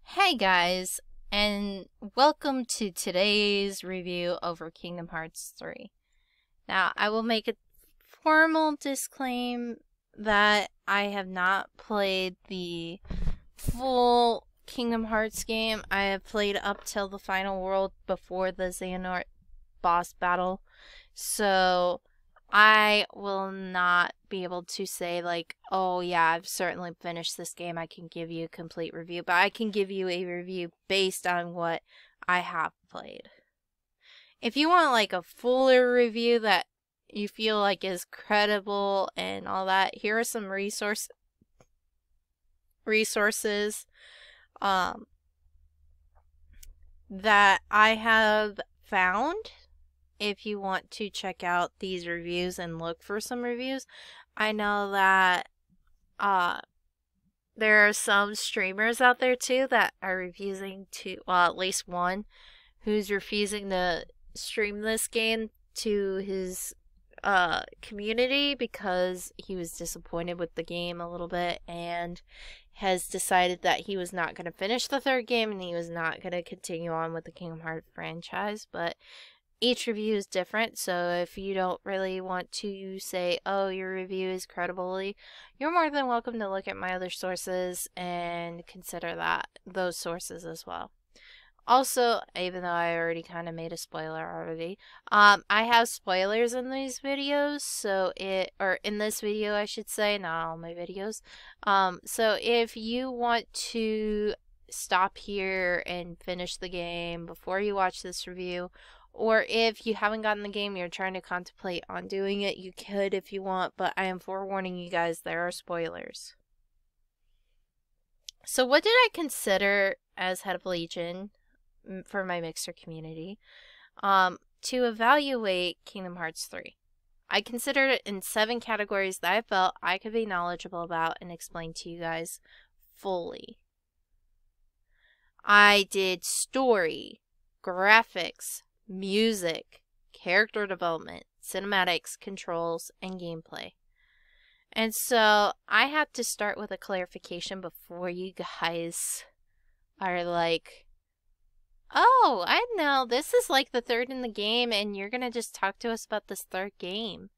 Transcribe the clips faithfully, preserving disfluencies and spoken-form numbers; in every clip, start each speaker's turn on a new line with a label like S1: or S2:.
S1: Hey guys, and welcome to today's review over Kingdom Hearts three. Now, I will make a formal disclaim that I have not played the full Kingdom Hearts game. I have played up till the final world before the Xehanort boss battle, so I will not be able to say, like, oh yeah, I've certainly finished this game. I can give you a complete review, but I can give you a review based on what I have played. If you want, like, a fuller review that you feel like is credible and all that, here are some resource resources um, that I have found. If you want to check out these reviews and look for some reviews, I know that uh, there are some streamers out there too that are refusing to, well, at least one who's refusing to stream this game to his uh, community because he was disappointed with the game a little bit and has decided that he was not going to finish the third game and he was not going to continue on with the Kingdom Hearts franchise. But each review is different, so if you don't really want to say, oh, your review is credibly, you're more than welcome to look at my other sources and consider that, those sources as well. Also, even though I already kind of made a spoiler already, um, I have spoilers in these videos, so it, or in this video I should say, not all my videos. Um, so if you want to stop here and finish the game before you watch this review, or if you haven't gotten the game, you're trying to contemplate on doing it, you could if you want, but I am forewarning you guys, there are spoilers. So what did I consider as head of Legion for my Mixer community um, to evaluate Kingdom Hearts three? I considered it in seven categories that I felt I could be knowledgeable about and explain to you guys fully. I did story, graphics, music, character development, cinematics, controls, and gameplay. And so I have to start with a clarification before you guys are like, oh, I know, this is like the third in the game and you're gonna just talk to us about this third game.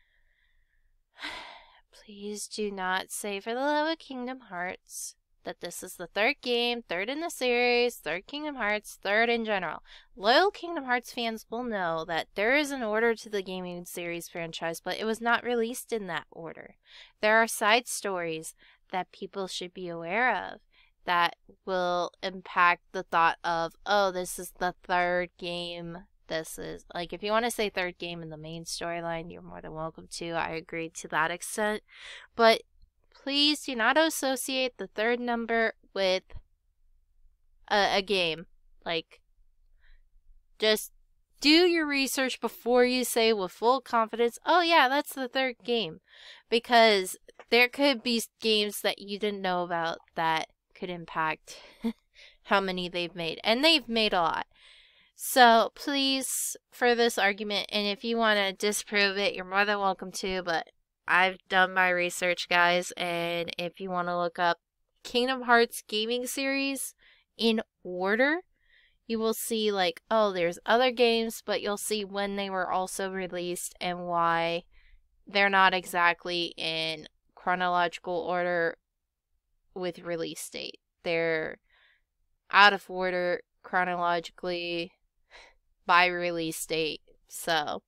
S1: Please do not say, for the love of Kingdom Hearts, that this is the third game, third in the series, third Kingdom Hearts, third in general. Loyal Kingdom Hearts fans will know that there is an order to the gaming series franchise, but it was not released in that order. There are side stories that people should be aware of that will impact the thought of, oh, this is the third game. This is, like, if you want to say third game in the main storyline, you're more than welcome to. I agree to that extent. But please do not associate the third number with a, a game. Like, just do your research before you say with full confidence, oh yeah, that's the third game. Because there could be games that you didn't know about that could impact how many they've made. And they've made a lot. So please, for this argument, and if you want to disprove it, you're more than welcome to, but I've done my research, guys, and if you want to look up Kingdom Hearts gaming series in order, you will see, like, oh, there's other games, but you'll see when they were also released and why they're not exactly in chronological order with release date. They're out of order chronologically by release date. So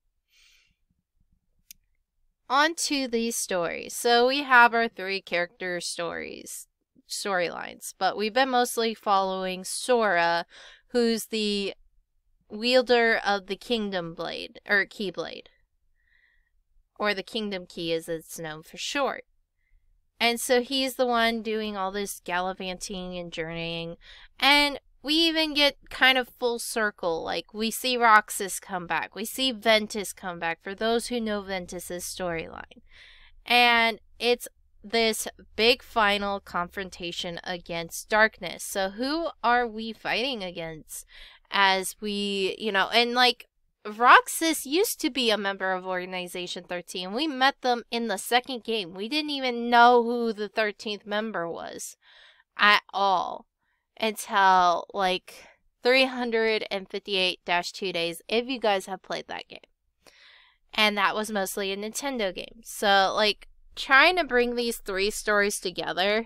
S1: on to these stories. So we have our three character stories, storylines, but we've been mostly following Sora, who's the wielder of the Kingdom Blade, or Keyblade, or the Kingdom Key as it's known for short. And so he's the one doing all this gallivanting and journeying, and we even get kind of full circle. Like, we see Roxas come back. We see Ventus come back, for those who know Ventus's storyline. And it's this big final confrontation against darkness. So who are we fighting against as we, you know, and like, Roxas used to be a member of Organization thirteen. We met them in the second game. We didn't even know who the thirteenth member was at all. until like three hundred fifty-eight dash two days if you guys have played that game. And that was mostly a Nintendo game. So, like, trying to bring these three stories together,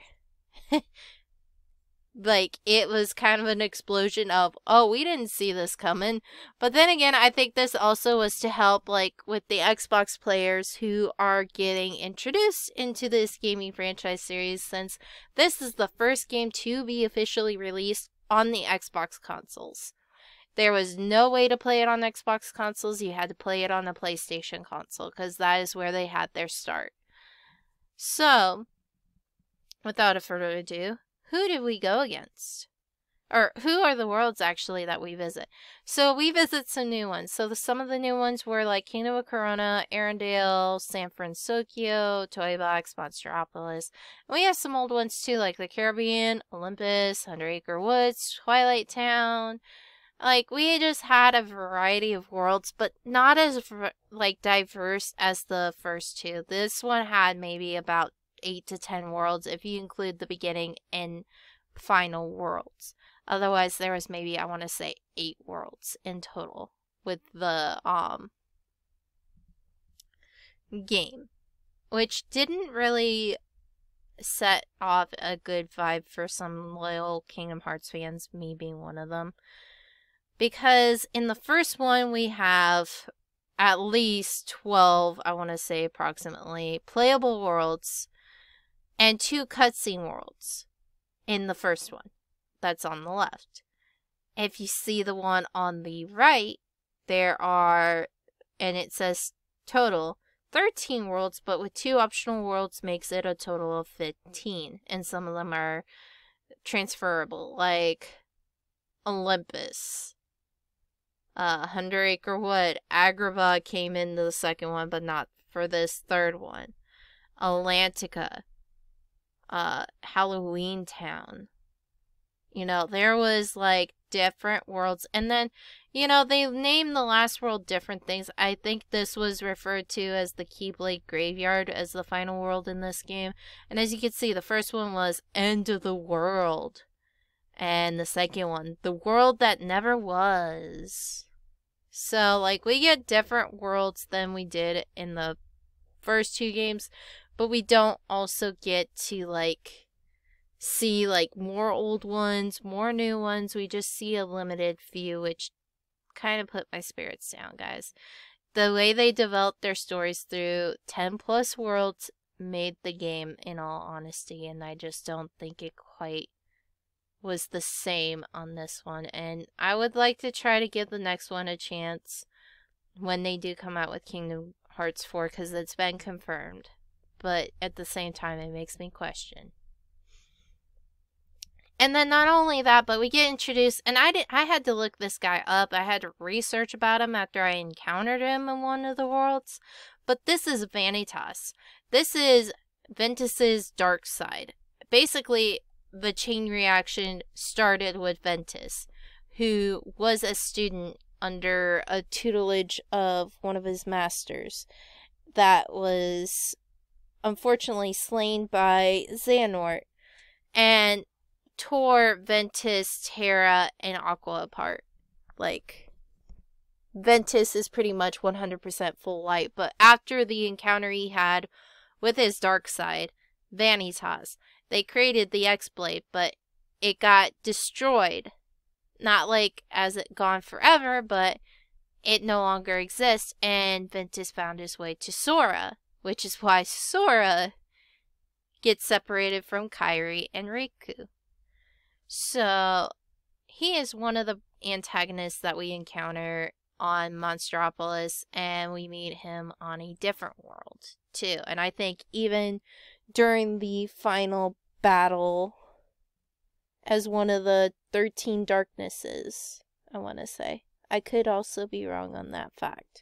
S1: like, it was kind of an explosion of, oh, we didn't see this coming. But then again, I think this also was to help, like, with the Xbox players who are getting introduced into this gaming franchise series, since this is the first game to be officially released on the Xbox consoles. There was no way to play it on Xbox consoles. You had to play it on a PlayStation console, because that is where they had their start. So, without further ado, who did we go against? Or who are the worlds, actually, that we visit? So, we visit some new ones. So, the, some of the new ones were like Kingdom of Corona, Arendelle, San Francisco, Toy Box, Monsteropolis. And we have some old ones, too, like the Caribbean, Olympus, Hundred Acre Woods, Twilight Town. Like, we just had a variety of worlds, but not as, like, diverse as the first two. This one had maybe about eight to ten worlds, if you include the beginning and final worlds. Otherwise, there was maybe, I want to say, eight worlds in total with the, um, game. Which didn't really set off a good vibe for some loyal Kingdom Hearts fans, me being one of them. Because in the first one, we have at least twelve, I want to say approximately, playable worlds and two cutscene worlds in the first one. That's on the left. If you see the one on the right, there are, and it says total, thirteen worlds, but with two optional worlds makes it a total of fifteen. And some of them are transferable, like Olympus. Uh, Hundred Acre Wood, Agrabah came into the second one, but not for this third one. Atlantica, uh, Halloween Town. You know, there was like different worlds, and then, you know, they named the last world different things. I think this was referred to as the Keyblade Graveyard as the final world in this game. And as you can see, the first one was End of the World. And the second one, The World That Never Was. So, like, we get different worlds than we did in the first two games, but we don't also get to, like, see, like, more old ones, more new ones. We just see a limited few, which kind of put my spirits down, guys. The way they developed their stories through ten plus worlds made the game, in all honesty, and I just don't think it quite was the same on this one. And I would like to try to give the next one a chance when they do come out with Kingdom Hearts four, because it's been confirmed. But at the same time, it makes me question. And then not only that, but we get introduced, and I did, I had to look this guy up. I had to research about him after I encountered him in one of the worlds. But this is Vanitas. This is Ventus's dark side. Basically, the chain reaction started with Ventus, who was a student under a tutelage of one of his masters that was unfortunately slain by Xehanort and tore Ventus, Terra, and Aqua apart. Like, Ventus is pretty much one hundred percent full light, but after the encounter he had with his dark side, Vanitas, they created the X-Blade, but it got destroyed. Not like as it gone forever, but it no longer exists, and Ventus found his way to Sora, which is why Sora gets separated from Kairi and Riku. So, he is one of the antagonists that we encounter on Monsteropolis, and we meet him on a different world, too. And I think even during the final battle as one of the thirteen darknesses, I want to say. I could also be wrong on that fact.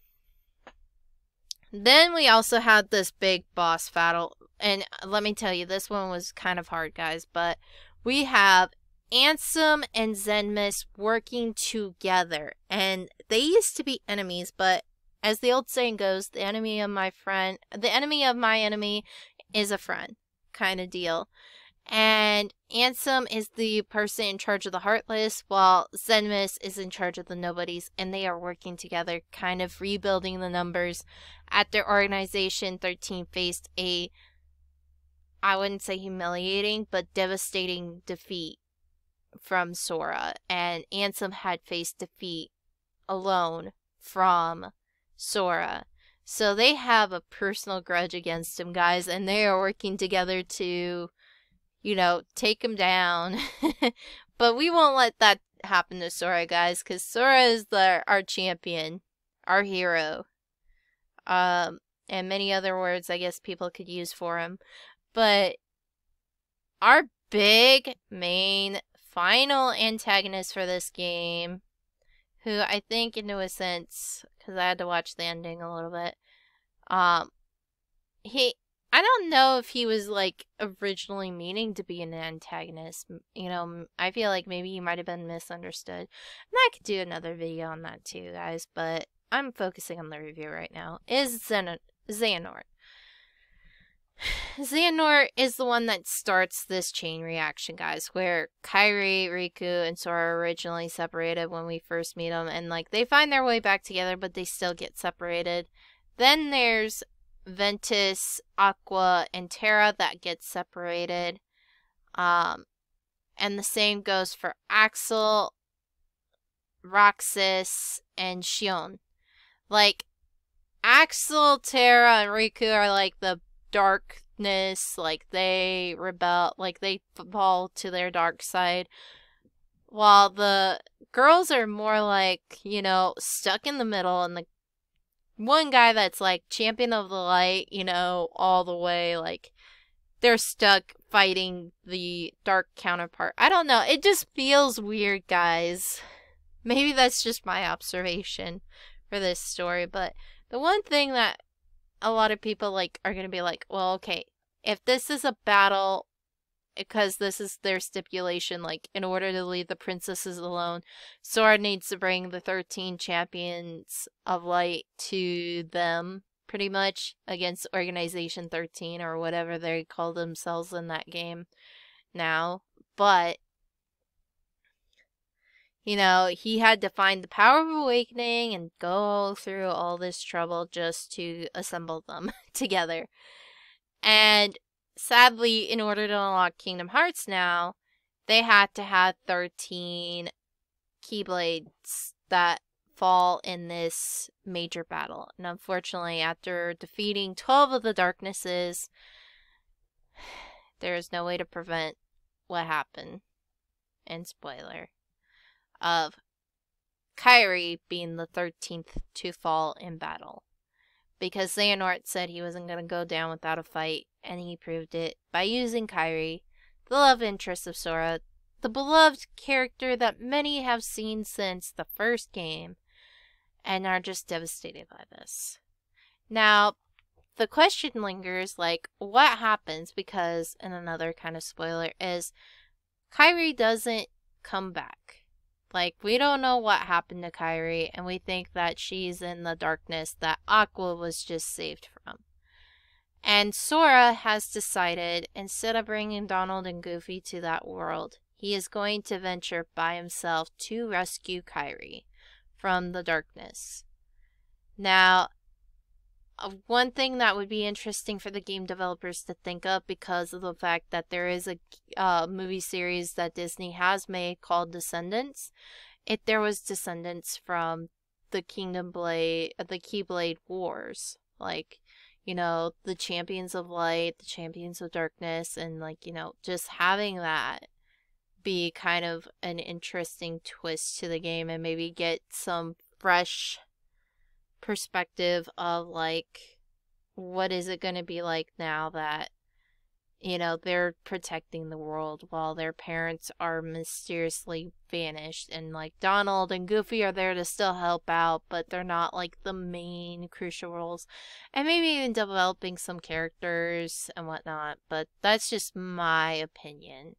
S1: Then we also had this big boss battle, and let me tell you, this one was kind of hard, guys, but we have Ansem and Zenmus working together, and they used to be enemies, but as the old saying goes, the enemy of my friend, the enemy of my enemy is a friend, kind of deal. And Ansem is the person in charge of the Heartless, while Zenmus is in charge of the Nobodies, and they are working together, kind of rebuilding the numbers. At their organization, thirteen faced a, I wouldn't say humiliating, but devastating defeat from Sora, and Ansem had faced defeat alone from Sora. So they have a personal grudge against him, guys, and they are working together to, you know, take him down. But we won't let that happen to Sora, guys, because Sora is the, our champion, our hero. Um, and many other words I guess people could use for him. But our big main final antagonist for this game, who I think into a sense, because I had to watch the ending a little bit, um, he, I don't know if he was, like, originally meaning to be an antagonist. You know, I feel like maybe he might have been misunderstood. And I could do another video on that too, guys, but I'm focusing on the review right now. Is Xen Xehanort. Xehanort is the one that starts this chain reaction, guys, where Kairi, Riku, and Sora are originally separated when we first meet them, and, like, they find their way back together, but they still get separated. Then there's Ventus, Aqua, and Terra that get separated. Um, and the same goes for Axel, Roxas, and Xion. Like, Axel, Terra, and Riku are like the darkness, like they rebel, like they fall to their dark side, while the girls are more like, you know, stuck in the middle, and the one guy that's like champion of the light, you know, all the way, like they're stuck fighting the dark counterpart. I don't know, it just feels weird, guys. Maybe that's just my observation for this story, but the one thing that a lot of people like are gonna be like, well, okay, if this is a battle, because this is their stipulation, like in order to leave the princesses alone, Sora needs to bring the thirteen champions of light to them, pretty much, against Organization thirteen or whatever they call themselves in that game now. But you know, he had to find the power of awakening and go through all this trouble just to assemble them together. And sadly, in order to unlock Kingdom Hearts now, they had to have thirteen Keyblades that fall in this major battle. And unfortunately, after defeating twelve of the Darknesses, there is no way to prevent what happened. And spoiler. Of Kairi being the thirteenth to fall in battle. Because Xehanort said he wasn't going to go down without a fight, and he proved it by using Kairi, the love interest of Sora, the beloved character that many have seen since the first game, and are just devastated by this. Now, the question lingers, like, what happens, because, and another kind of spoiler, is Kairi doesn't come back. Like, we don't know what happened to Kairi, and we think that she's in the darkness that Aqua was just saved from. And Sora has decided, instead of bringing Donald and Goofy to that world, he is going to venture by himself to rescue Kairi from the darkness. Now, one thing that would be interesting for the game developers to think of, because of the fact that there is a uh, movie series that Disney has made called Descendants. If there was descendants from the Kingdom Blade, the Keyblade Wars, like, you know, the Champions of Light, the Champions of Darkness, and like, you know, just having that be kind of an interesting twist to the game, and maybe get some fresh perspective of like, what is it going to be like now that, you know, they're protecting the world while their parents are mysteriously vanished, and like Donald and Goofy are there to still help out, but they're not like the main crucial roles, and maybe even developing some characters and whatnot. But that's just my opinion.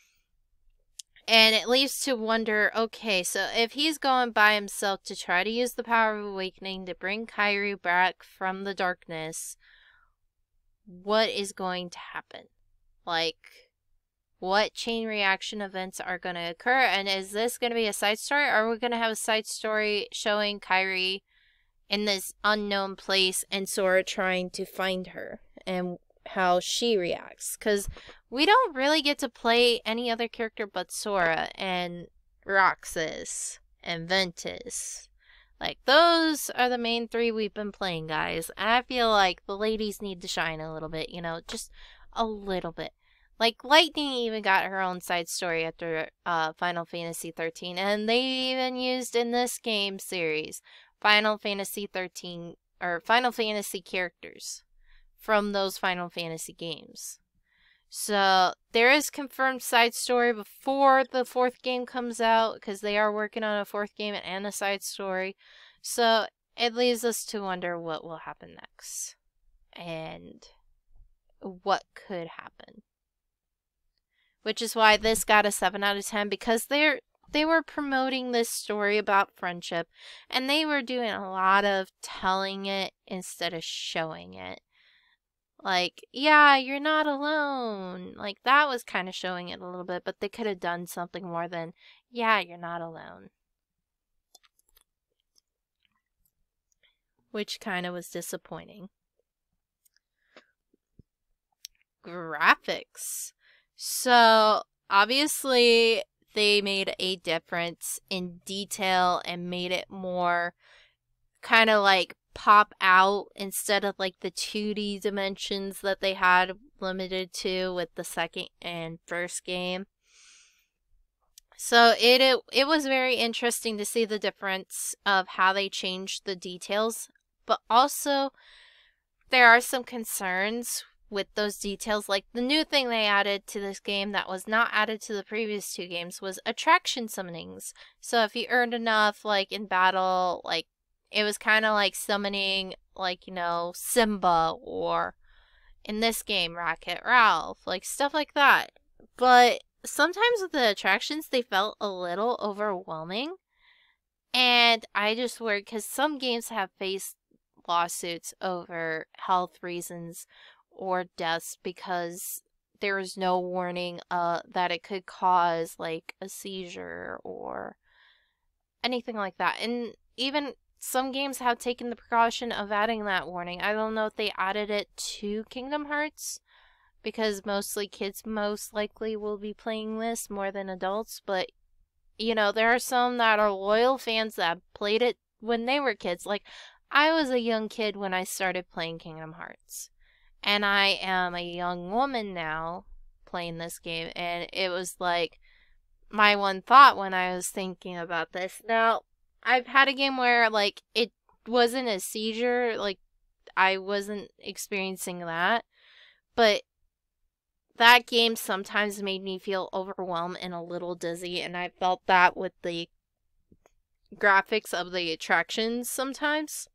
S1: And it leaves to wonder, okay, so if he's going by himself to try to use the power of awakening to bring Kairi back from the darkness, what is going to happen? Like, what chain reaction events are going to occur, and is this going to be a side story, or are we going to have a side story showing Kairi in this unknown place and Sora trying to find her and how she reacts? Because we don't really get to play any other character but Sora and Roxas and Ventus. Like, those are the main three we've been playing, guys. And I feel like the ladies need to shine a little bit, you know, just a little bit. Like, Lightning even got her own side story after uh, Final Fantasy thirteen. And they even used in this game series Final Fantasy thirteen, or Final Fantasy characters from those Final Fantasy games. So, there is confirmed side story before the fourth game comes out, because they are working on a fourth game and a side story. So, it leaves us to wonder what will happen next. And what could happen. Which is why this got a seven out of ten, because they're they were promoting this story about friendship, and they were doing a lot of telling it instead of showing it. Like, yeah, you're not alone. Like, that was kind of showing it a little bit, but they could have done something more than, yeah, you're not alone. Which kind of was disappointing. Graphics. So, obviously, they made a difference in detail and made it more kind of like pop out instead of like the two D dimensions that they had limited to with the second and first game. So it, it it was very interesting to see the difference of how they changed the details, but also there are some concerns with those details. Like, the new thing they added to this game that was not added to the previous two games was attraction summonings. So if you earned enough, like, in battle, like, it was kind of like summoning, like, you know, Simba, or in this game, Wreck-It Ralph, like, stuff like that. But sometimes with the attractions, they felt a little overwhelming. And I just worried, because some games have faced lawsuits over health reasons or deaths because there is no warning uh, that it could cause, like, a seizure or anything like that. And even some games have taken the precaution of adding that warning. I don't know if they added it to Kingdom Hearts, because mostly kids most likely will be playing this more than adults, but, you know, there are some that are loyal fans that played it when they were kids. Like, I was a young kid when I started playing Kingdom Hearts. And I am a young woman now playing this game. And it was like my one thought when I was thinking about this. Now, I've had a game where, like, it wasn't a seizure. Like, I wasn't experiencing that. But that game sometimes made me feel overwhelmed and a little dizzy. And I felt that with the graphics of the attractions sometimes.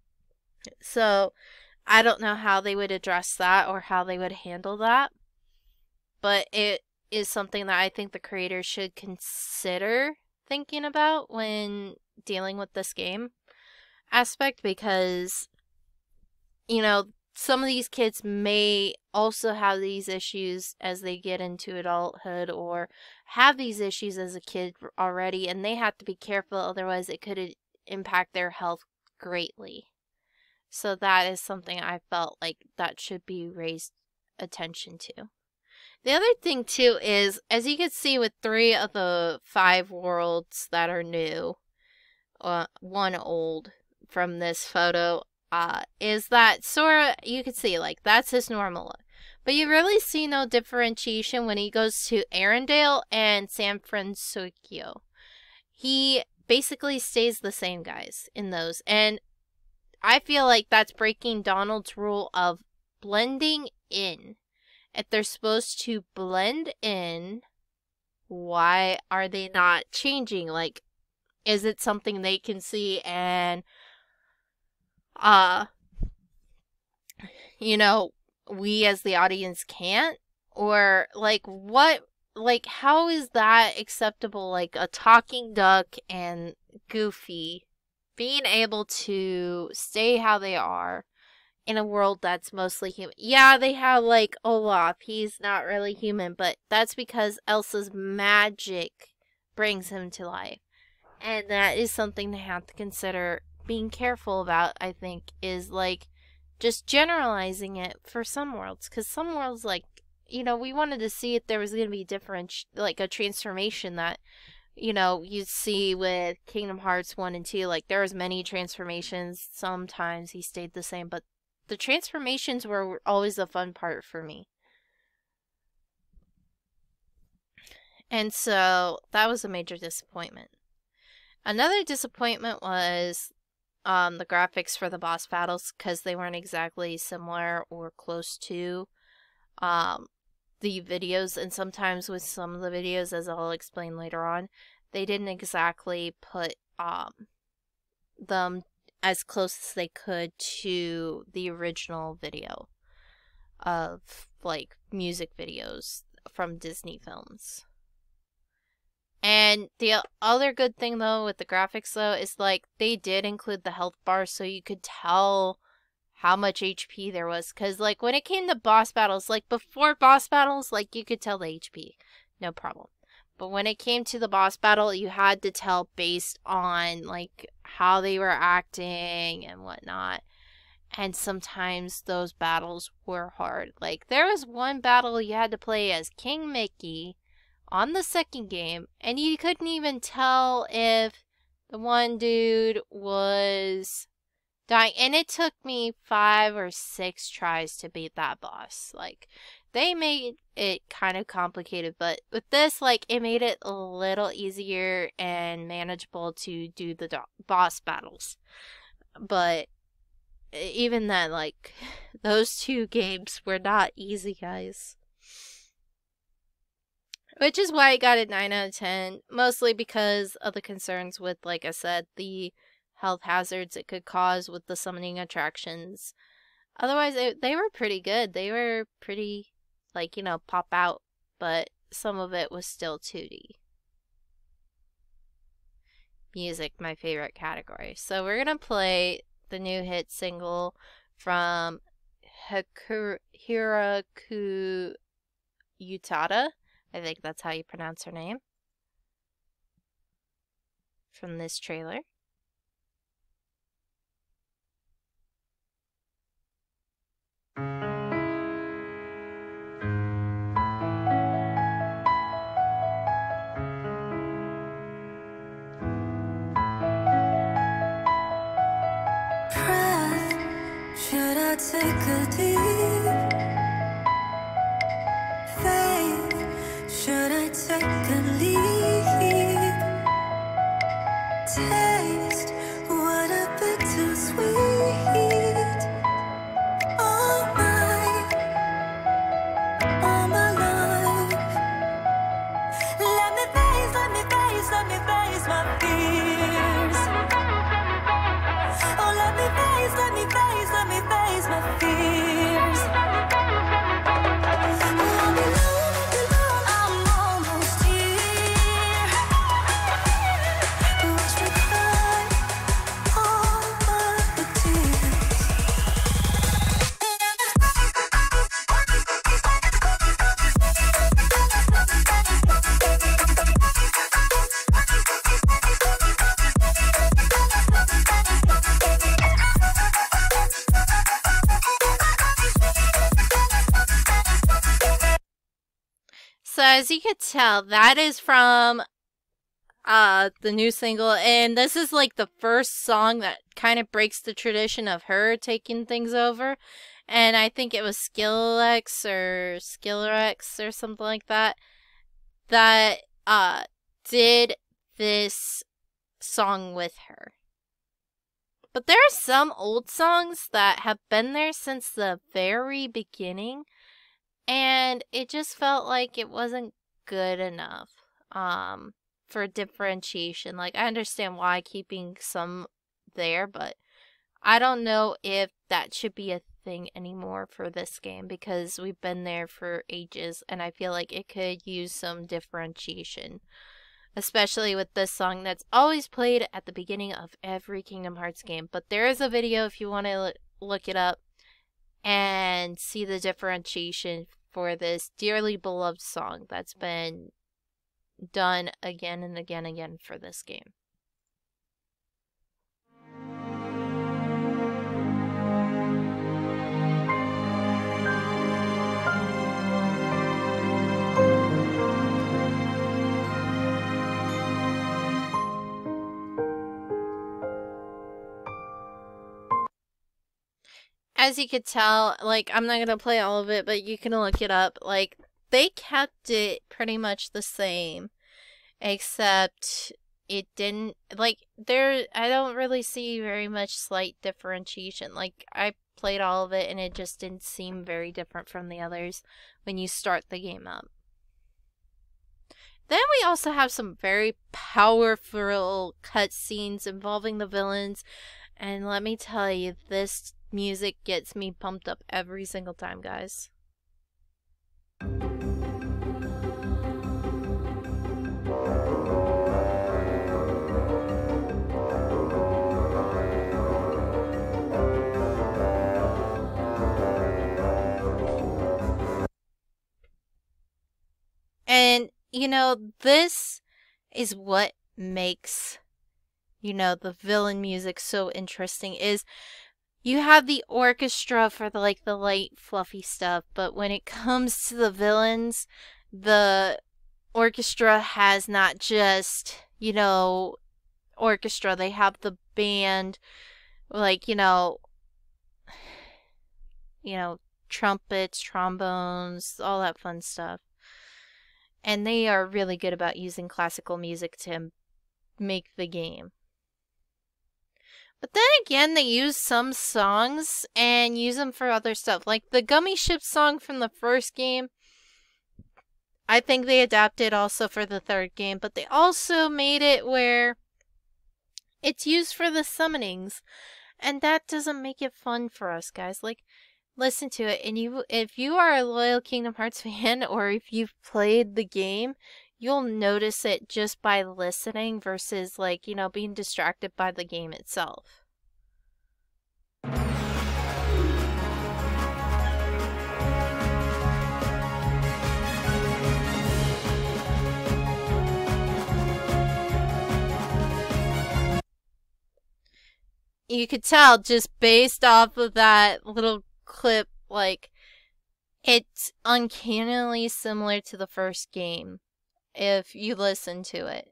S1: So I don't know how they would address that or how they would handle that, but it is something that I think the creators should consider thinking about when dealing with this game aspect, because, you know, some of these kids may also have these issues as they get into adulthood, or have these issues as a kid already, and they have to be careful, otherwise it could impact their health greatly. So that is something I felt like that should be raised attention to. The other thing, too, is, as you can see with three of the five worlds that are new, uh, one old from this photo, uh, is that Sora, you can see, like, that's his normal look. But you really see no differentiation when he goes to Arendelle and San Francisco. He basically stays the same, guys, in those. And I feel like that's breaking Donald's rule of blending in. If they're supposed to blend in, why are they not changing? Like, is it something they can see and, uh, you know, we as the audience can't? Or, like, what, like, how is that acceptable? Like, a talking duck and Goofy being able to stay how they are in a world that's mostly human. Yeah, they have, like, Olaf. He's not really human, but that's because Elsa's magic brings him to life. And that is something they have to consider being careful about, I think, is, like, just generalizing it for some worlds. Because some worlds, like, you know, we wanted to see if there was going to be different, like, a transformation that, you know, you see with Kingdom Hearts one and two. Like, there was many transformations. Sometimes he stayed the same, but the transformations were always the fun part for me. And so, that was a major disappointment. Another disappointment was um, the graphics for the boss battles, because they weren't exactly similar or close to um, the videos, and sometimes with some of the videos, as I'll explain later on, they didn't exactly put um, them as close as they could to the original video of, like, music videos from Disney films. And the other good thing, though, with the graphics, though, is, like, they did include the health bar so you could tell how much H P there was. Because, like, when it came to boss battles, like, before boss battles, like, you could tell the H P. No problem. But when it came to the boss battle, you had to tell based on, like, how they were acting and whatnot. And sometimes those battles were hard. Like, there was one battle you had to play as King Mickey on the second game, and you couldn't even tell if the one dude was dying. And it took me five or six tries to beat that boss. Like, they made it kind of complicated, but with this, like, it made it a little easier and manageable to do the do- boss battles. But even then, like, those two games were not easy, guys. Which is why I got it nine out of ten, mostly because of the concerns with, like I said, the health hazards it could cause with the summoning attractions. Otherwise, it, they were pretty good. They were pretty, like, you know, pop out, but some of it was still two D. Music, my favorite category. So we're gonna play the new hit single from Hikaru Hiraku Utada. I think that's how you pronounce her name. From this trailer.
S2: Breath, should I take a deep faith? Should I take a leap? Taste, what a bittersweet. All my, all my life. Let me face, let me face, let me face my fears. Oh, let me face, let me face, let me face my fears. Oh, I'll be alone, I'll be alone, I'm almost here. Watch me cry all my tears.
S1: So as you could tell, that is from uh the new single, and this is like the first song that kind of breaks the tradition of her taking things over. And I think it was Skillex or Skillerex or something like that that uh did this song with her. But there are some old songs that have been there since the very beginning, and it just felt like it wasn't good enough um, for differentiation. Like, I understand why keeping some there, but I don't know if that should be a thing anymore for this game, because we've been there for ages, and I feel like it could use some differentiation. Especially with this song that's always played at the beginning of every Kingdom Hearts game. But there is a video if you want to look it up. and see the differentiation for this dearly beloved song that's been done again and again and again for this game. As you could tell, like, I'm not going to play all of it, but you can look it up. Like, they kept it pretty much the same, except it didn't, like, there, I don't really see very much slight differentiation. Like, I played all of it, and it just didn't seem very different from the others when you start the game up. Then we also have some very powerful cutscenes involving the villains, and let me tell you, this music gets me pumped up every single time, guys. And, you know, this is what makes, you know, the villain music so interesting, is you have the orchestra for the, like, the light, fluffy stuff, but when it comes to the villains, the orchestra has not just, you know, orchestra. They have the band, like, you know, you know, trumpets, trombones, all that fun stuff. And they are really good about using classical music to make the game. But then again, they use some songs and use them for other stuff. Like the Gummy Ship song from the first game, I think they adapted also for the third game. But they also made it where it's used for the summonings. And that doesn't make it fun for us, guys. Like, listen to it. And you, if you are a loyal Kingdom Hearts fan, or if you've played the game, you'll notice it just by listening versus, like, you know, being distracted by the game itself. You could tell just based off of that little clip, like, it's uncannily similar to the first game if you listen to it.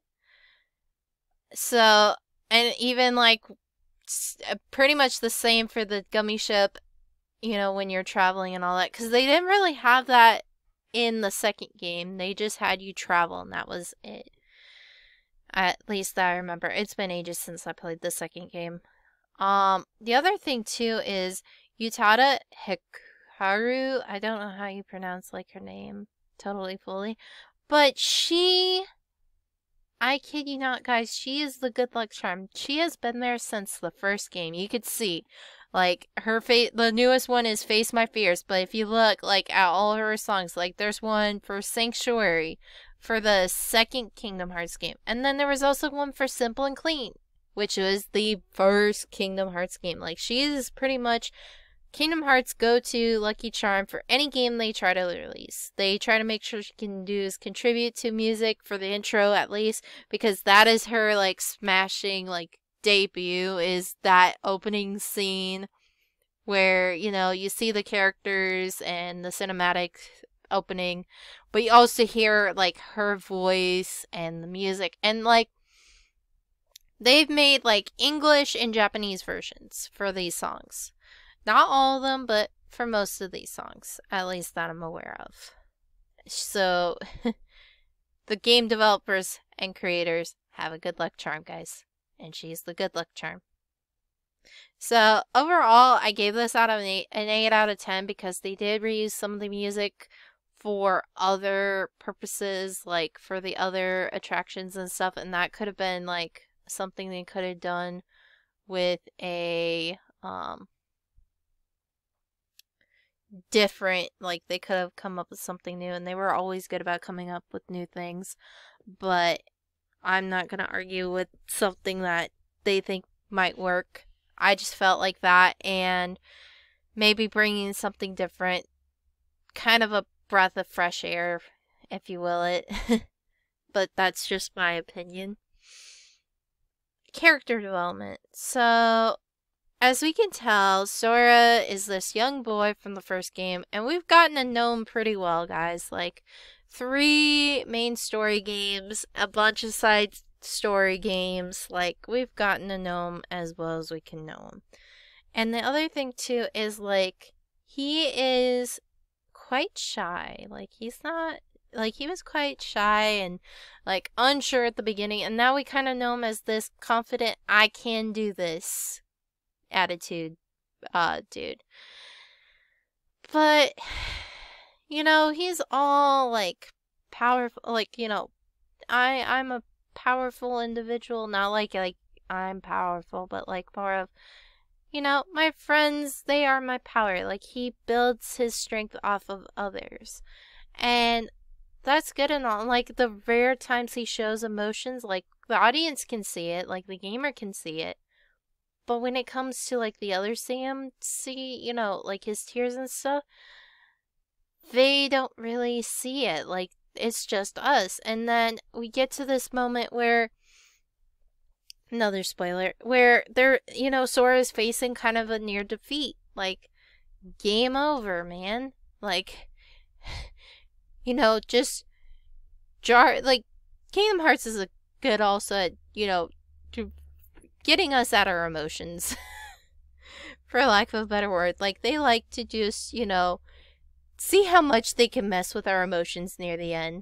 S1: So, and even like pretty much the same for the Gummy Ship, you know, when you're traveling and all that, because they didn't really have that in the second game. They just had you travel, and that was it. At least that I remember. It's been ages since I played the second game. Um, the other thing too is Utada Hikaru. I don't know how you pronounce like her name totally fully, but she, I kid you not, guys, she is the good luck charm. She has been there since the first game. You could see, like, her face, the newest one is Face My Fears, but if you look, like, at all her songs, like, there's one for Sanctuary for the second Kingdom Hearts game, and then there was also one for Simple and Clean, which was the first Kingdom Hearts game. Like, she is pretty much Kingdom Hearts' go-to lucky charm for any game they try to release. They try to make sure she can do is contribute to music for the intro at least, because that is her, like, smashing, like, debut, is that opening scene where, you know, you see the characters and the cinematic opening, but you also hear, like, her voice and the music, and, like, they've made, like, English and Japanese versions for these songs. Not all of them, but for most of these songs, at least that I'm aware of. So, the game developers and creators have a good luck charm, guys. And she's the good luck charm. So, overall, I gave this out of an eight, an eight out of ten because they did reuse some of the music for other purposes, like for the other attractions and stuff, and that could have been, like, something they could have done with a, um... different, like they could have come up with something new, and they were always good about coming up with new things, but I'm not gonna argue with something that they think might work. I just felt like that, and maybe bringing something different, kind of a breath of fresh air, if you will it. But that's just my opinion. Character development. So, as we can tell, Sora is this young boy from the first game, and we've gotten to know him pretty well, guys. Like, three main story games, a bunch of side story games. Like, we've gotten to know him as well as we can know him. And the other thing, too, is, like, he is quite shy. Like, he's not, like, he was quite shy and, like, unsure at the beginning. And now we kind of know him as this confident, I can do this attitude, uh, dude. But, you know, he's all, like, powerful, like, you know, I, I'm a powerful individual, not like, like, I'm powerful, but, like, more of, you know, my friends, they are my power. Like, he builds his strength off of others. And that's good and all. Like, the rare times he shows emotions, like, the audience can see it, like, the gamer can see it. But when it comes to, like, the others see him, see, you know, like, his tears and stuff, they don't really see it. Like, it's just us. And then we get to this moment where, another spoiler, where they're, you know, Sora is facing kind of a near defeat. Like, game over, man. Like, you know, just jar, like, Kingdom Hearts is a good also at, you know, to getting us at our emotions, for lack of a better word. Like, they like to just, you know, see how much they can mess with our emotions near the end.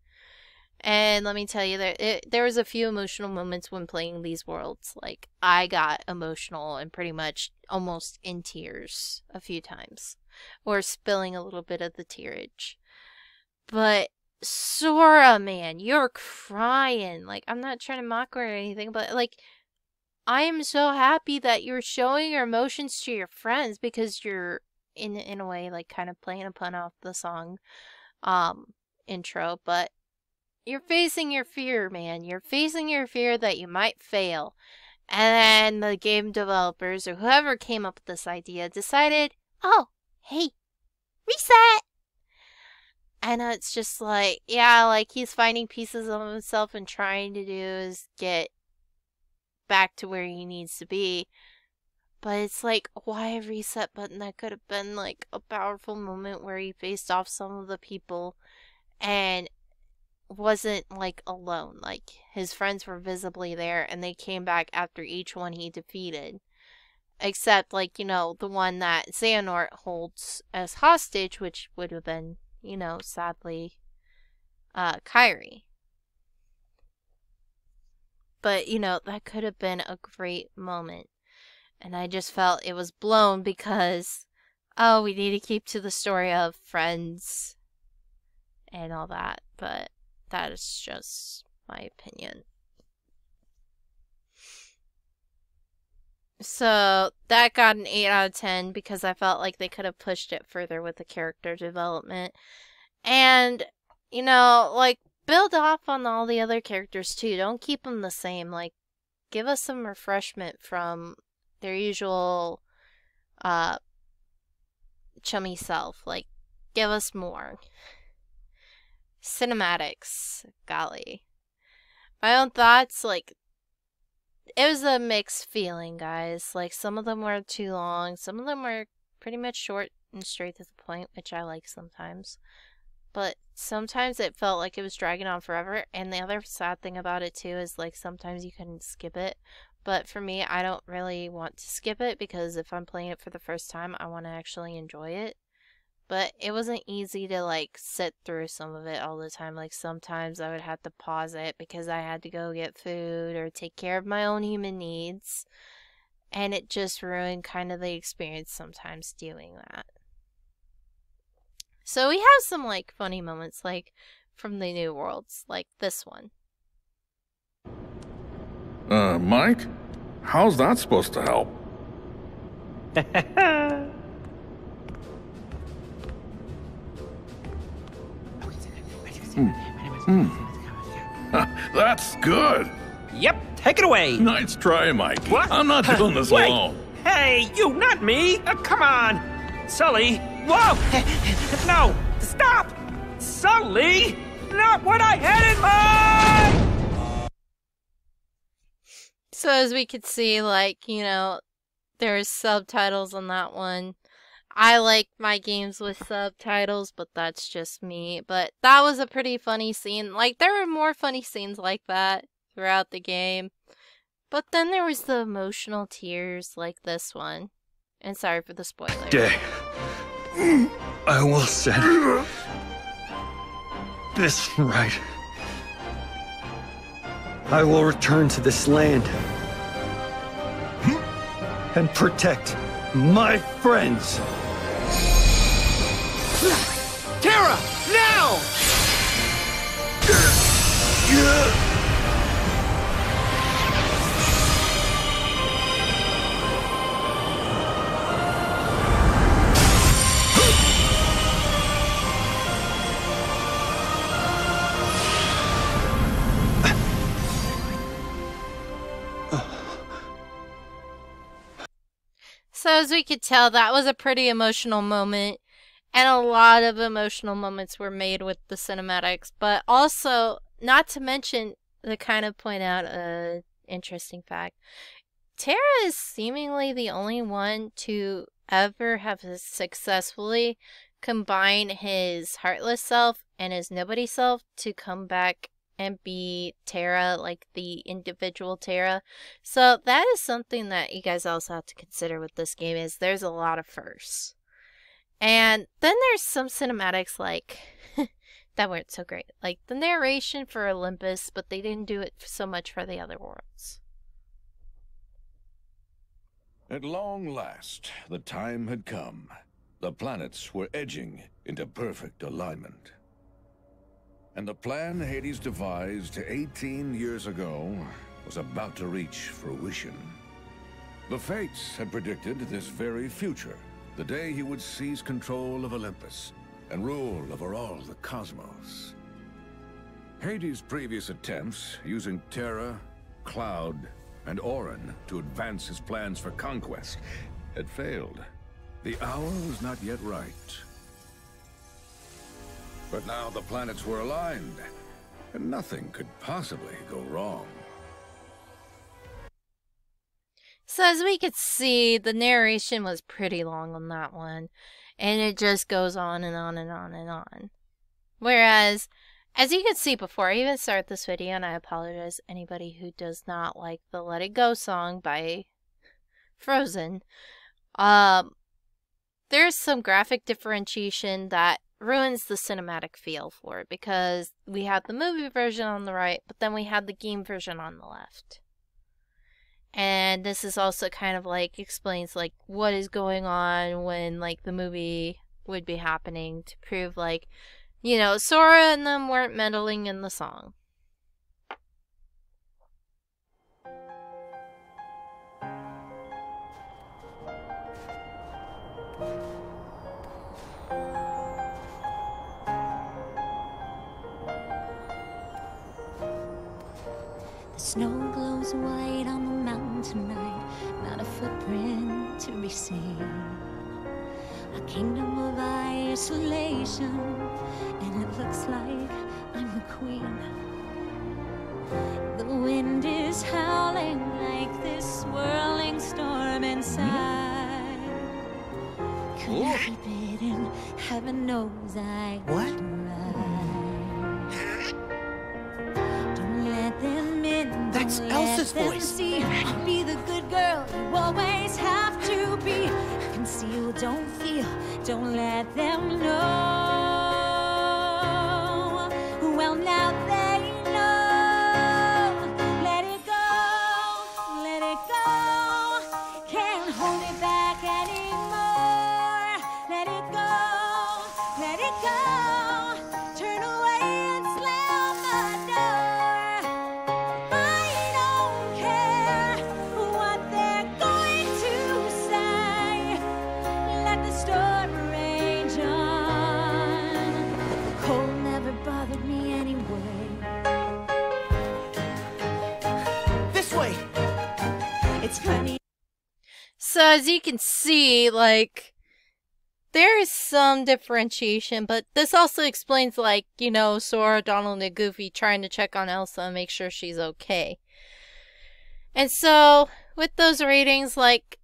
S1: And let me tell you, there it, there was a few emotional moments when playing these worlds. Like, I got emotional and pretty much almost in tears a few times, or spilling a little bit of the tearage. But Sora, man, you're crying. Like, I'm not trying to mock her or anything, but, like, I am so happy that you're showing your emotions to your friends, because you're, in in a way, like, kind of playing a pun off the song um, intro, but you're facing your fear, man. You're facing your fear that you might fail. And then the game developers, or whoever came up with this idea, decided, oh, hey, reset! And it's just like, yeah, like, he's finding pieces of himself and trying to do is get back to where he needs to be. But it's like, why a reset button? That could have been, like, a powerful moment where he faced off some of the people and wasn't, like, alone. Like, his friends were visibly there, and they came back after each one he defeated. Except, like, you know, the one that Xehanort holds as hostage, which would have been, you know, sadly, uh, Kairi. But, you know, that could have been a great moment. And I just felt it was blown because, oh, we need to keep to the story of friends and all that. But that is just my opinion. So that got an eight out of ten because I felt like they could have pushed it further with the character development. And, you know, like, build off on all the other characters too. Don't keep them the same. Like, give us some refreshment from their usual uh, chummy self. Like, give us more. Cinematics, golly. My own thoughts, like, it was a mixed feeling, guys. Like, some of them were too long, some of them were pretty much short and straight to the point, which I like sometimes. But sometimes it felt like it was dragging on forever, and the other sad thing about it too is, like, sometimes you can skip it. But for me, I don't really want to skip it, because if I'm playing it for the first time, I want to actually enjoy it. But it wasn't easy to, like, sit through some of it all the time. Like, sometimes I would have to pause it because I had to go get food or take care of my own human needs. And it just ruined kind of the experience sometimes doing that. So we have some, like, funny moments, like, from the new worlds, like this one.
S3: Uh, Mike? How's that supposed to help? Hmm. Hmm. That's good.
S4: Yep, take it away.
S3: Nice try, Mike.
S4: What?
S3: I'm not doing this
S4: Wait.
S3: alone.
S4: Hey, you, not me. Uh, come on. Sully! Whoa! No! Stop! Sully! Not what I had in mind!
S1: So as we could see, like, you know, there's subtitles on that one. I like my games with subtitles, but that's just me. But that was a pretty funny scene. Like, there were more funny scenes like that throughout the game. But then there was the emotional tears like this one. And sorry for the spoiler.
S5: Day, I will set this right. I will return to this land and protect my friends.
S6: Terra, now!
S1: So as we could tell, that was a pretty emotional moment. And a lot of emotional moments were made with the cinematics. But also, not to mention, to kind of point out a interesting fact, Terra is seemingly the only one to ever have successfully combined his Heartless self and his Nobody self to come back and be Terra, like the individual Terra. So that is something that you guys also have to consider with this game, is there's a lot of firsts. And then there's some cinematics like that weren't so great. Like the narration for Olympus, but they didn't do it so much for the other worlds.
S3: At long last, the time had come. The planets were edging into perfect alignment. And the plan Hades devised eighteen years ago was about to reach fruition. The Fates had predicted this very future, the day he would seize control of Olympus and rule over all the cosmos. Hades' previous attempts, using Terra, Cloud, and Auron to advance his plans for conquest, had failed. The hour was not yet right. But now the planets were aligned, and nothing could possibly go wrong.
S1: So as we could see, the narration was pretty long on that one, and it just goes on and on and on and on. Whereas, as you could see before I even start this video, and I apologize to anybody who does not like the Let It Go song by Frozen, um, there's some graphic differentiation that ruins the cinematic feel for it, because we had the movie version on the right, but then we had the game version on the left. And this is also kind of like explains like what is going on when like the movie would be happening, to prove like, you know, Sora and them weren't meddling in the song.
S2: The snow glows white on the mountain tonight, not a footprint to be seen. A kingdom of isolation, and it looks like I'm the queen. The wind is howling like this swirling storm inside. Couldn't keep it in, heaven knows I
S6: What?
S2: tried. Don't let them in.
S6: That's
S2: don't
S6: Elsa's
S2: let them
S6: voice.
S2: See. Be the good girl you always have to be. Conceal, don't feel, don't let them know. Well, now they know. Let it go, let it go. Can't hold it back anymore. Let it go, let it go. Turn away and slam the door. I don't care what they're going to say. Let the storm rage on. The cold never bothered me anyway.
S6: This way! It's funny.
S1: So as you can see, like, there is some differentiation, but this also explains, like, you know, Sora, Donald, and Goofy trying to check on Elsa and make sure she's okay. And so, with those ratings, like,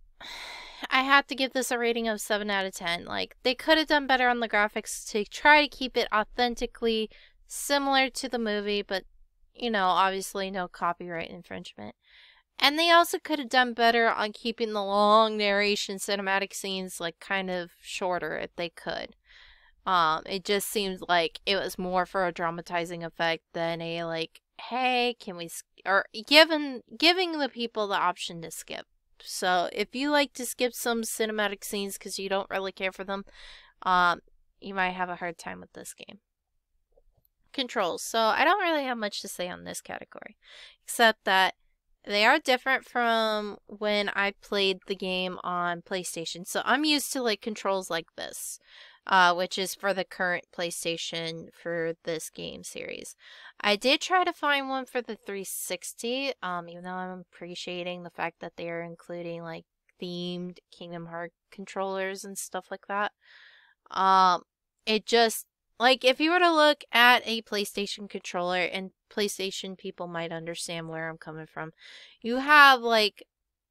S1: I had to give this a rating of seven out of ten. Like, they could have done better on the graphics to try to keep it authentically similar to the movie, but, you know, obviously no copyright infringement. And they also could have done better on keeping the long narration cinematic scenes, like, kind of shorter if they could. Um, it just seemed like it was more for a dramatizing effect than a, like, hey, can we, or given, giving the people the option to skip. So, if you like to skip some cinematic scenes because you don't really care for them, um, you might have a hard time with this game. Controls. So, I don't really have much to say on this category, except that they are different from when I played the game on PlayStation. So, I'm used to, like, controls like this, uh, which is for the current PlayStation for this game series. I did try to find one for the three sixty, um, even though I'm appreciating the fact that they are including, like, themed Kingdom Hearts controllers and stuff like that. Um, it just, like, if you were to look at a PlayStation controller, and PlayStation people might understand where I'm coming from, you have, like,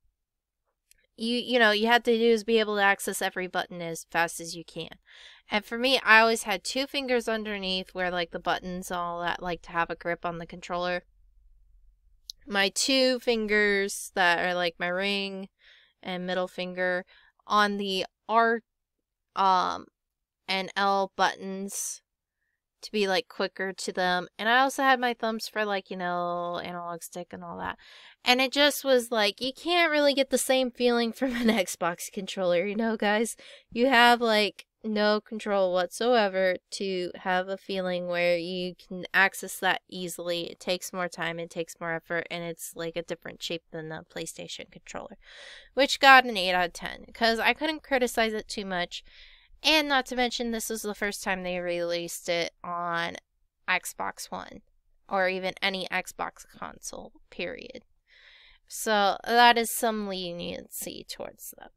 S1: you, you know, you have to do is be able to access every button as fast as you can. And for me, I always had two fingers underneath where, like, the buttons all that, like, to have a grip on the controller. My two fingers that are, like, my ring and middle finger on the R um, and L buttons to be, like, quicker to them. And I also had my thumbs for, like, you know, analog stick and all that. And it just was, like, you can't really get the same feeling from an Xbox controller, you know, guys? You have, like, no control whatsoever to have a feeling where you can access that easily. It takes more time, it takes more effort, and it's like a different shape than the PlayStation controller, which got an eight out of ten because I couldn't criticize it too much. And not to mention, this was the first time they released it on Xbox One, or even any Xbox console, period. So that is some leniency towards them.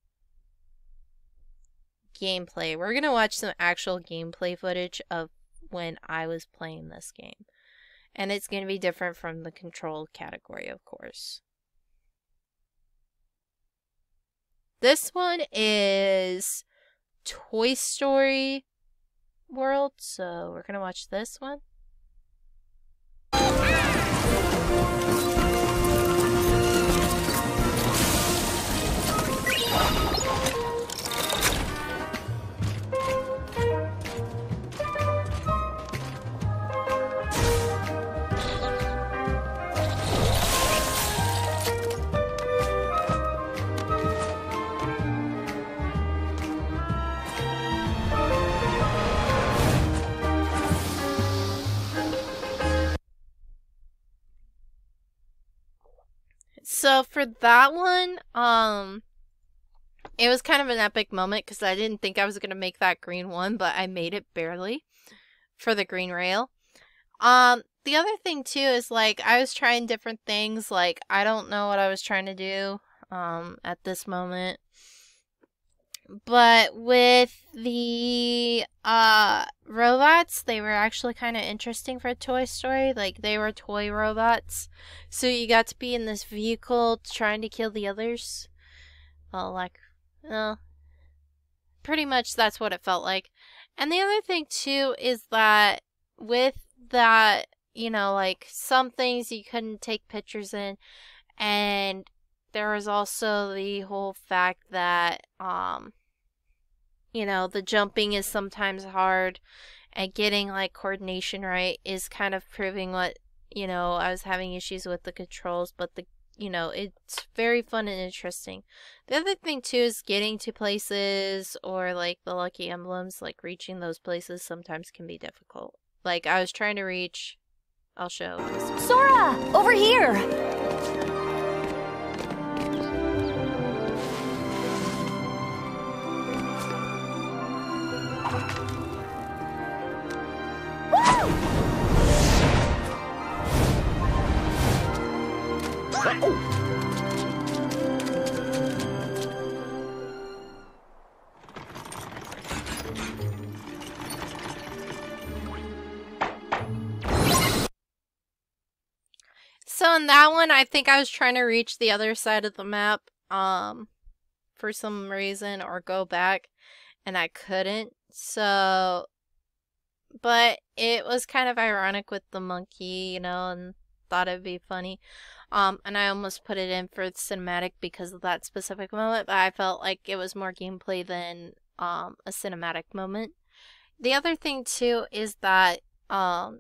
S1: Gameplay. We're going to watch some actual gameplay footage of when I was playing this game. And it's going to be different from the control category, of course. This one is Toy Story World, so we're going to watch this one. So for that one, um, it was kind of an epic moment because I didn't think I was going to make that green one, but I made it barely for the green rail. Um, the other thing too is, like, I was trying different things. Like, I don't know what I was trying to do, um, at this moment. But with the, uh, robots, they were actually kind of interesting for Toy Story. Like, they were toy robots. So you got to be in this vehicle trying to kill the others. Well, like, well, pretty much that's what it felt like. And the other thing, too, is that with that, you know, like, some things you couldn't take pictures in. And there was also the whole fact that, um... you know, the jumping is sometimes hard, and getting, like, coordination right is kind of proving what, you know, I was having issues with the controls, but the, you know, it's very fun and interesting. The other thing, too, is getting to places, or, like, the lucky emblems, like, reaching those places sometimes can be difficult. Like, I was trying to reach, I'll show.
S2: Sora! Over here!
S1: So in that one, I think I was trying to reach the other side of the map, um, for some reason, or go back, and I couldn't. So, but it was kind of ironic with the monkey, you know, and thought it'd be funny. Um, and I almost put it in for the cinematic because of that specific moment, but I felt like it was more gameplay than um a cinematic moment. The other thing too is that um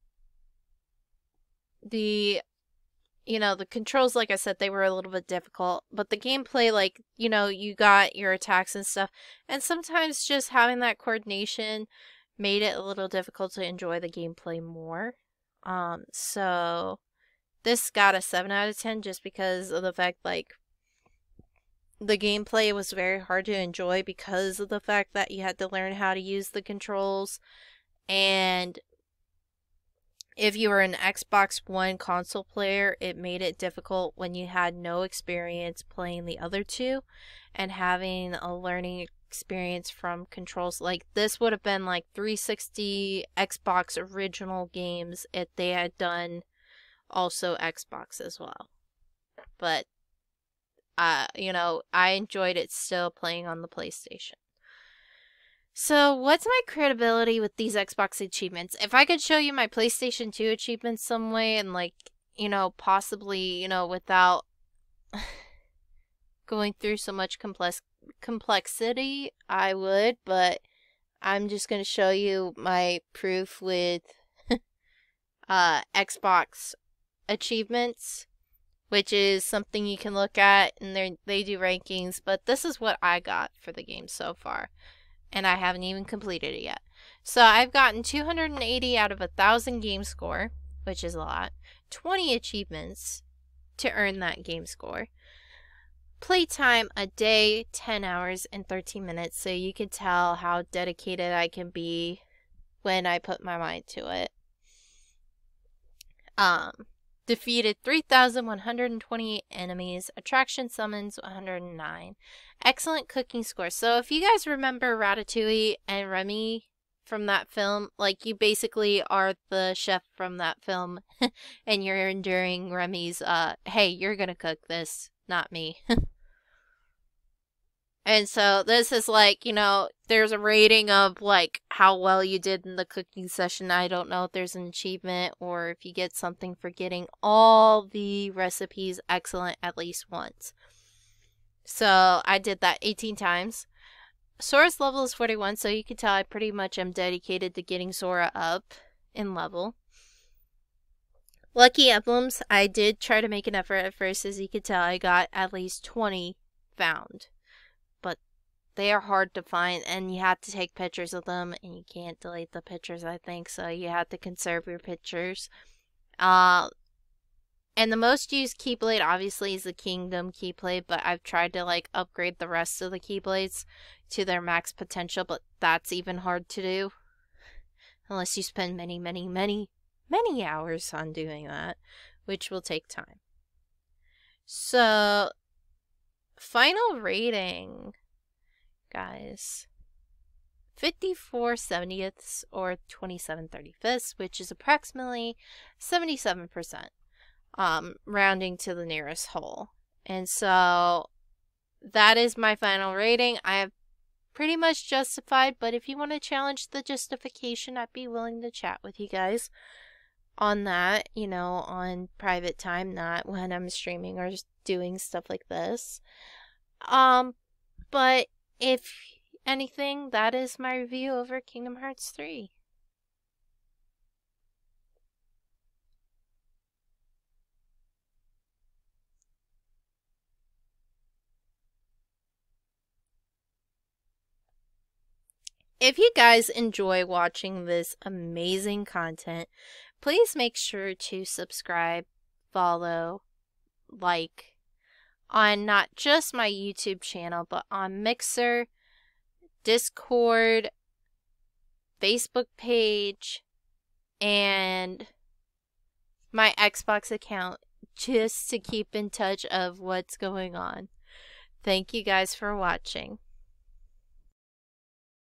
S1: the you know, the controls, like I said, they were a little bit difficult, but the gameplay, like, you know, you got your attacks and stuff, and sometimes just having that coordination made it a little difficult to enjoy the gameplay more. Um, so this got a seven out of ten just because of the fact, like, the gameplay was very hard to enjoy because of the fact that you had to learn how to use the controls, and if you were an Xbox One console player, it made it difficult when you had no experience playing the other two and having a learning experience from controls. Like, this would have been like three sixty Xbox original games if they had done also Xbox as well. But, uh, you know, I enjoyed it still playing on the PlayStation. So, what's my credibility with these Xbox achievements? If I could show you my PlayStation two achievements some way and, like, you know, possibly, you know, without going through so much complex complexity, I would, but I'm just going to show you my proof with uh, Xbox achievements, which is something you can look at, and they they do rankings, but this is what I got for the game so far. And I haven't even completed it yet. So I've gotten two hundred eighty out of a thousand game score, which is a lot. twenty achievements to earn that game score. Playtime a day, ten hours and thirteen minutes. So you can tell how dedicated I can be when I put my mind to it. Um, defeated three thousand one hundred twenty-eight enemies. Attraction summons one hundred nine. Excellent cooking score. So if you guys remember Ratatouille and Remy from that film, like, you basically are the chef from that film and you're enduring Remy's, uh, hey, you're gonna cook this, not me. And so this is like, you know, there's a rating of like how well you did in the cooking session. I don't know if there's an achievement or if you get something for getting all the recipes excellent at least once. So I did that eighteen times. Sora's level is forty-one, so you can tell I pretty much am dedicated to getting Sora up in level. Lucky emblems, I did try to make an effort at first. As you can tell, I got at least twenty found. But they are hard to find, and you have to take pictures of them, and you can't delete the pictures, I think, so you have to conserve your pictures. Uh... And the most used Keyblade, obviously, is the Kingdom Keyblade, but I've tried to, like, upgrade the rest of the Keyblades to their max potential, but that's even hard to do. Unless you spend many, many, many, many hours on doing that, which will take time. So, final rating, guys. fifty-four seventieths, or twenty-seven thirty-fifths, which is approximately seventy-seven percent. Um, rounding to the nearest whole. And so that is my final rating. I have pretty much justified, but if you want to challenge the justification, I'd be willing to chat with you guys on that, you know, on private time, not when I'm streaming or just doing stuff like this. Um, but if anything, that is my review over Kingdom Hearts three. If you guys enjoy watching this amazing content, please make sure to subscribe, follow, like on not just my YouTube channel, but on Mixer, Discord, Facebook page, and my Xbox account, just to keep in touch of what's going on. Thank you guys for watching.